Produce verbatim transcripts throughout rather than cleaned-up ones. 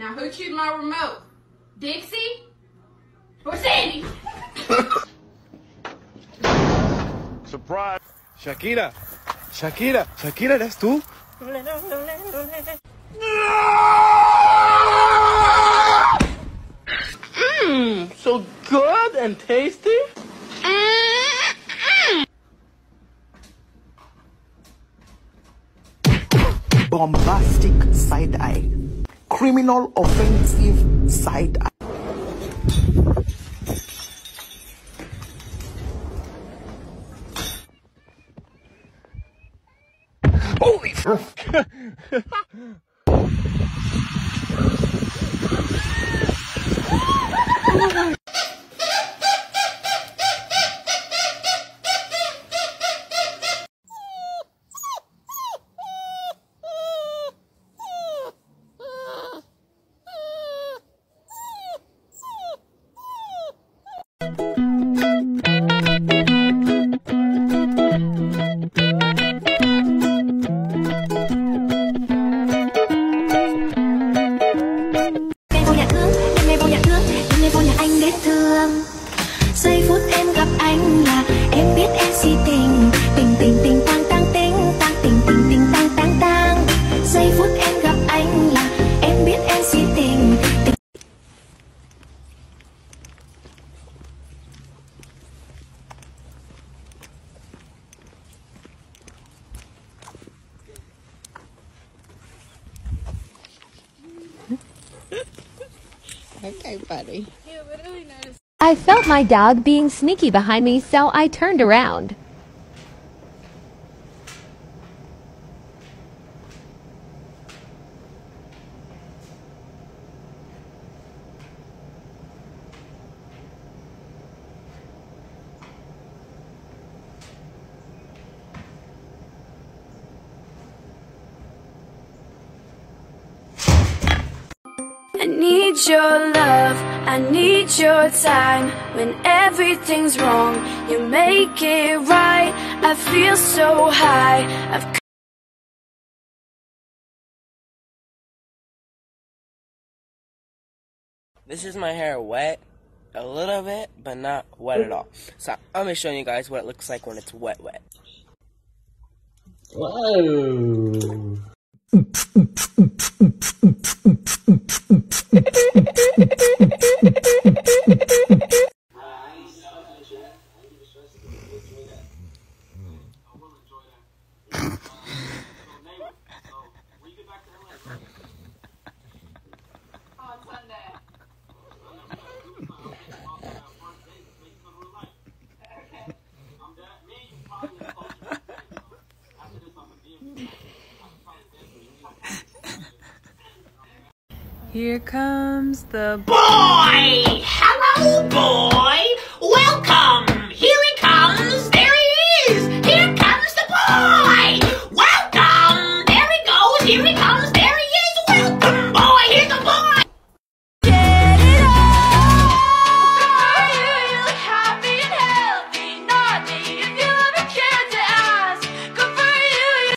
Now who chewed my remote? Dixie? Or Sandy? Surprise! Shakira! Shakira! Shakira, ¿eres tú? Mmm, so good and tasty. Bombastic side eye. Criminal offensive side eye. Holy f- Giây phút em gặp anh là em biết em si tình. Tình tình tình tang tang tình tang tình tình tình tang tang tang. Giây phút em gặp anh là em biết em si tình. Okay, buddy. Yeah, but really nice. I felt my dog being sneaky behind me, so I turned around. I need your love, I need your time. When everything's wrong, you make it right. I feel so high, I've This is my hair wet a little bit, but not wet at all. So I'm gonna show you guys what it looks like when it's wet wet. Whoa! Here comes the boy! Hello, boy! Welcome! Here he comes! There he is! Here comes the boy! Welcome! There he goes! Here he comes! There he is! Welcome, boy! Here's the boy! get it on. You look happy and healthy, not me. If you ever cared to ask, good for you.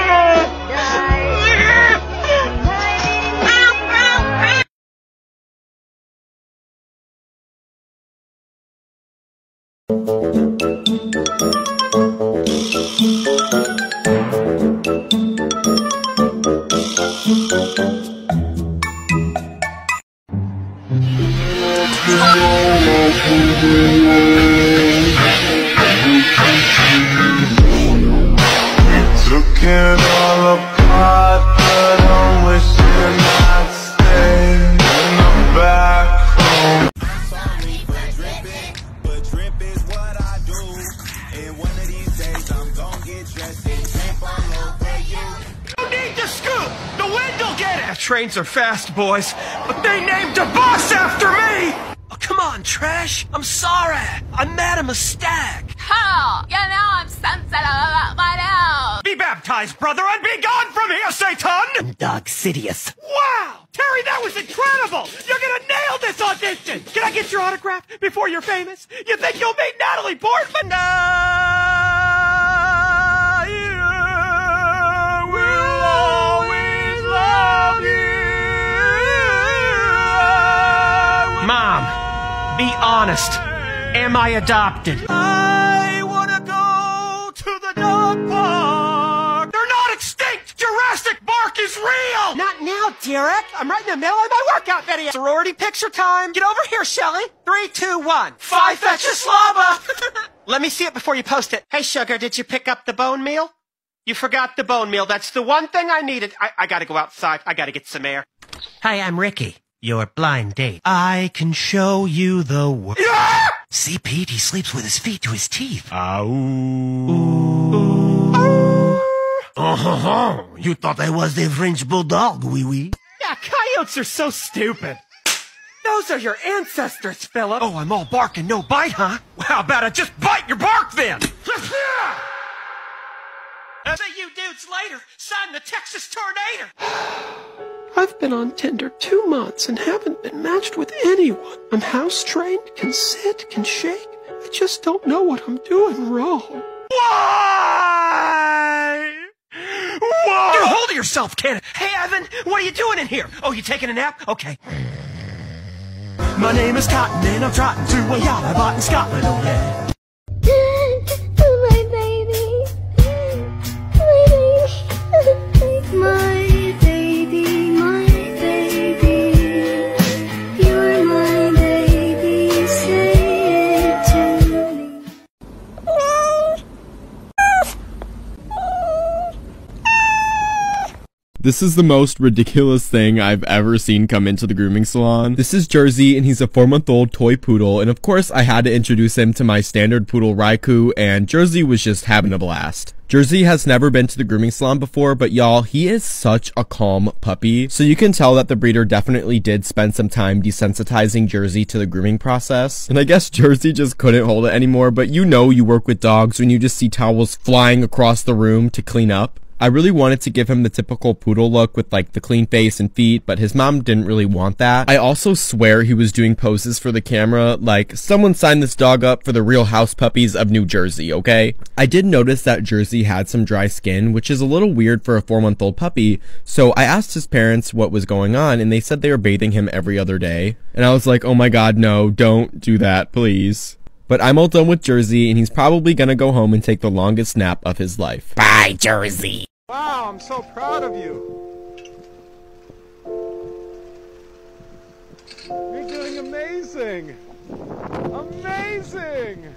Took it all apart, but I'm wishing I'd stay in the back home. Sorry for dripping, but drip is what I do. And one of these days I'm gonna get dressed and drip all over you. No need to scoop! The wind will get it! Trains are fast, boys, but they named a boss after me! Oh, come on, Trash. I'm sorry. I made a mistake. Hell, you know I'm sensitive about my nose. Be baptized, brother, and be gone from here, Satan! Dog Sidious. Wow! Terry, that was incredible! You're gonna nail this audition! Can I get your autograph before you're famous? You think you'll meet Natalie Portman? I will always love you! honest. Am I adopted? I wanna go to the dog park. They're not extinct. Jurassic Bark is real. Not now, Derek. I'm right in the middle of my workout video. Sorority picture time. Get over here, Shelly. Three, two, one. Phi Fetch Slava. Let me see it before you post it. Hey, sugar, did you pick up the bone meal? You forgot the bone meal. That's the one thing I needed. I, I gotta go outside. I gotta get some air. Hi, I'm Ricky. Your blind date. I can show you the world. Yeah! See, Pete, he sleeps with his feet to his teeth. Oh, you thought I was the French bulldog, wee wee? Yeah, coyotes are so stupid. Those are your ancestors, Philip. Oh, I'm all bark and no bite, huh? Well, how about I just bite your bark then? I'll see you dudes later. Sign the Texas Tornado. I've been on Tinder two months and haven't been matched with anyone. I'm house-trained, can sit, can shake. I just don't know what I'm doing wrong. Why? Why? Get a hold of yourself, Ken. Hey, Evan, what are you doing in here? Oh, you taking a nap? Okay. My name is Cotton and I'm trotting to a yacht I bought in Scotland, oh yeah. My baby, my baby, my baby, you're my baby, say it to me. This is the most ridiculous thing I've ever seen come into the grooming salon. This is Jersey, and he's a four-month-old toy poodle, and of course I had to introduce him to my standard poodle Raikou, and Jersey was just having a blast. Jersey has never been to the grooming salon before, but y'all, he is such a calm puppy, so you can tell that the breeder definitely did spend some time desensitizing Jersey to the grooming process. And I guess Jersey just couldn't hold it anymore, but you know you work with dogs when you just see towels flying across the room to clean up. I really wanted to give him the typical poodle look with like the clean face and feet, but his mom didn't really want that. I also swear he was doing poses for the camera, like, someone signed this dog up for the Real House Puppies of New Jersey, okay? I did notice that Jersey had some dry skin, which is a little weird for a four-month-old puppy, so I asked his parents what was going on, and they said they were bathing him every other day. And I was like, oh my god, no, don't do that, please. But I'm all done with Jersey, and he's probably gonna go home and take the longest nap of his life. Bye, Jersey. Wow, I'm so proud of you. You're doing amazing. Amazing.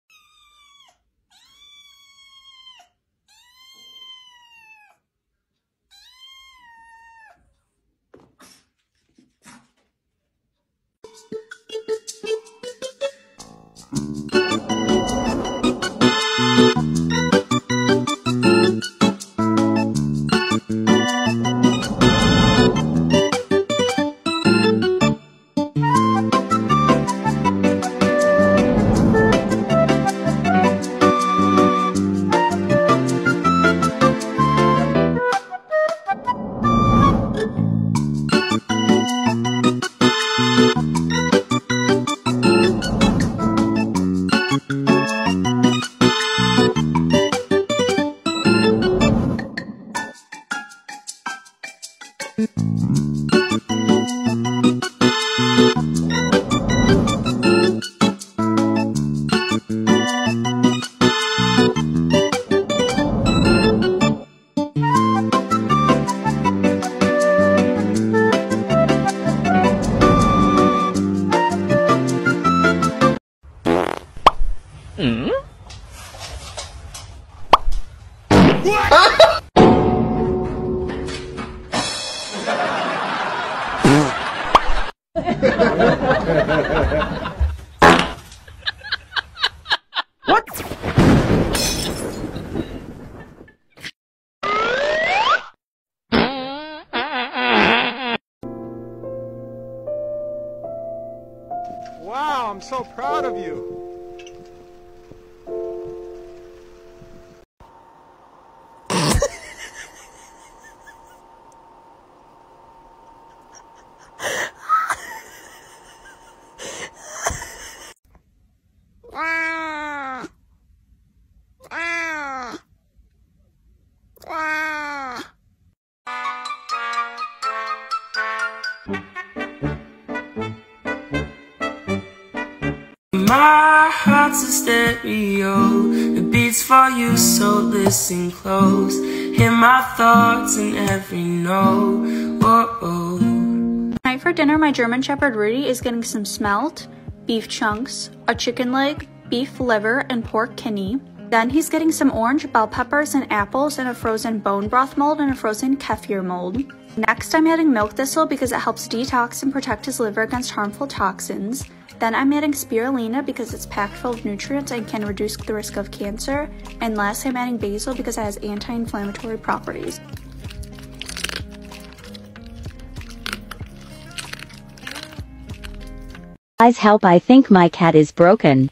Wow, I'm so proud of you. My heart's a stereo, it beats for you, so listen close. Hear my thoughts in every note. Whoa. Tonight for dinner, my German Shepherd Rudy is getting some smelt, beef chunks, a chicken leg, beef liver, and pork kidney. Then he's getting some orange bell peppers and apples in a frozen bone broth mold and a frozen kefir mold. Next, I'm adding milk thistle because it helps detox and protect his liver against harmful toxins. Then I'm adding spirulina because it's packed full of nutrients and can reduce the risk of cancer. And last, I'm adding basil because it has anti-inflammatory properties. Guys, help, I think my cat is broken.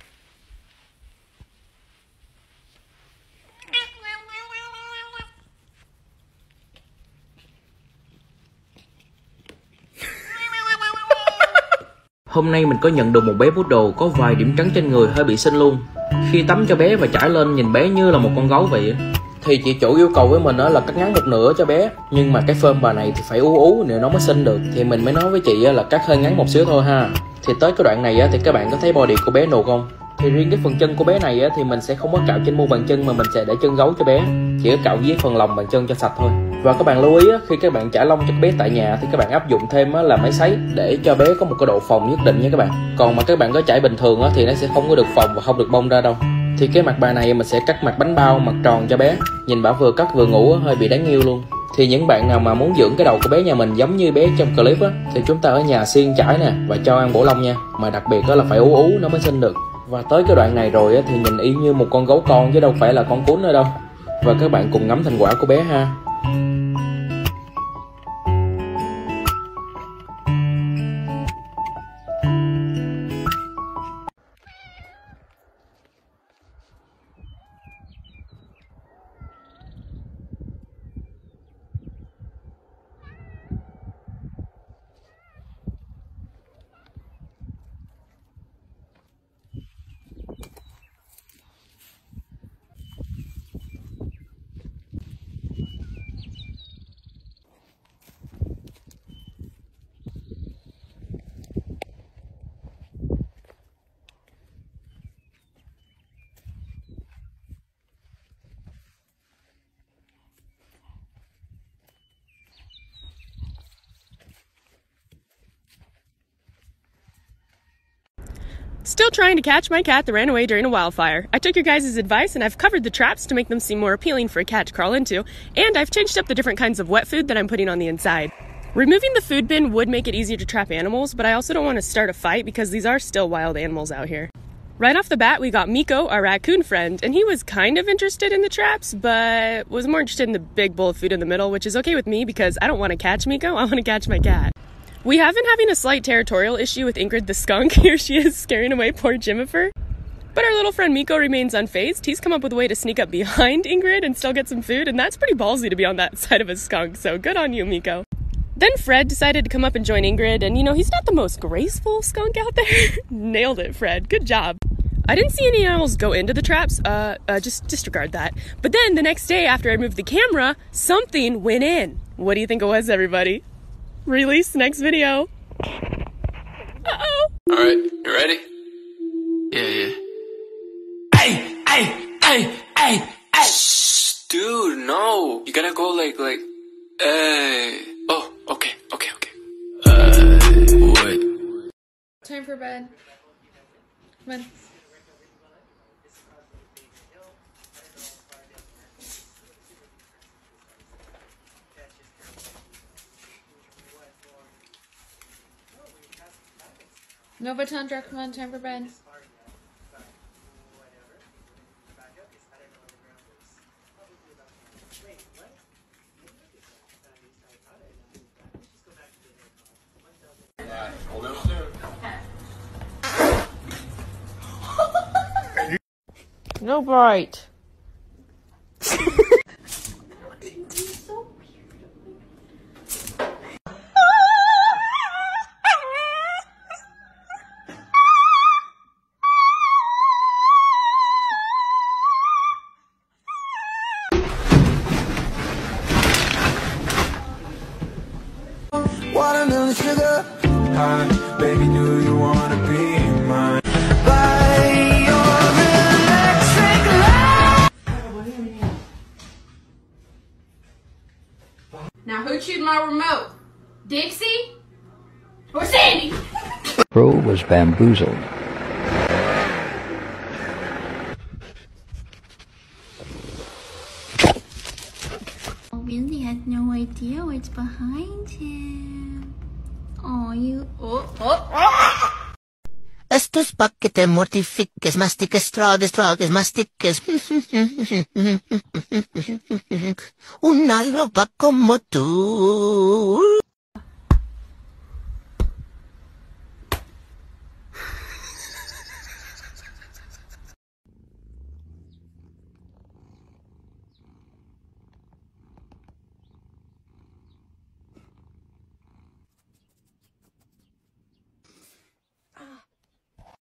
Hôm nay mình có nhận được một bé poodle có vài điểm trắng trên người, hơi bị xinh luôn. Khi tắm cho bé và trải lên nhìn bé như là một con gấu vậy. Thì chị chủ yêu cầu với mình là cắt ngắn một nửa cho bé. Nhưng mà cái phơm bà này thì phải ú ú nữa nó mới xinh được. Thì mình mới nói với chị là cắt hơi ngắn một xíu thôi ha. Thì tới cái đoạn này thì các bạn có thấy body của bé nụt không? Thì riêng cái phần chân của bé này thì mình sẽ không có cạo trên mu bàn chân mà mình sẽ để chân gấu cho bé. Chỉ có cạo dưới phần lòng bàn chân cho sạch thôi. Và các bạn lưu ý khi các bạn chải lông cho bé tại nhà thì các bạn áp dụng thêm là máy sấy để cho bé có một cái độ phồng nhất định nha các bạn. Còn mà các bạn có chải bình thường thì nó sẽ không có được phồng và không được bong ra đâu. Thì cái mặt bà này mình sẽ cắt mặt bánh bao, mặt tròn cho bé. Nhìn bà vừa cắt vừa ngủ hơi bị đáng yêu luôn. Thì những bạn nào mà muốn dưỡng cái đầu của bé nhà mình giống như bé trong clip á, thì chúng ta ở nhà xiên chải nè và cho ăn bổ lông nha. Mà đặc biệt đó là phải ú ú nó mới xinh được. Và tới cái đoạn này rồi thì nhìn y như một con gấu con chứ đâu phải là con cún nữa đâu. Và các bạn cùng ngắm thành quả của bé ha. Still trying to catch my cat that ran away during a wildfire. I took your guys' advice and I've covered the traps to make them seem more appealing for a cat to crawl into, and I've changed up the different kinds of wet food that I'm putting on the inside. Removing the food bin would make it easier to trap animals, but I also don't want to start a fight because these are still wild animals out here. Right off the bat, we got Miko, our raccoon friend, and he was kind of interested in the traps, but was more interested in the big bowl of food in the middle, which is okay with me because I don't want to catch Miko, I want to catch my cat. We have been having a slight territorial issue with Ingrid the skunk. Here she is scaring away poor Jimifer. But our little friend Miko remains unfazed. He's come up with a way to sneak up behind Ingrid and still get some food, and that's pretty ballsy to be on that side of a skunk, so good on you, Miko. Then Fred decided to come up and join Ingrid, and you know, he's not the most graceful skunk out there. Nailed it, Fred. Good job. I didn't see any animals go into the traps, uh, uh, just disregard that. But then the next day after I moved the camera, something went in. What do you think it was, everybody? Release next video. Uh-oh. Alright, you ready? Yeah, yeah. Hey, hey, hey, hey, hey! Shh, dude, no. You gotta go like, like, hey. Oh, okay, okay, okay. Uh, wait. Time for bed. Come on. Nova Tundra, come on, time for bed. No bright. Watermelon sugar high, baby, do you wanna be mine? chewed my remote? Dixie? Or Sandy? Bro was bamboozled. Really had no idea what's behind him. Oh, you. Oh, oh. Estos paquetes mortifiques, mastiques, tragues, tragues, mastiques. Una loba como tú.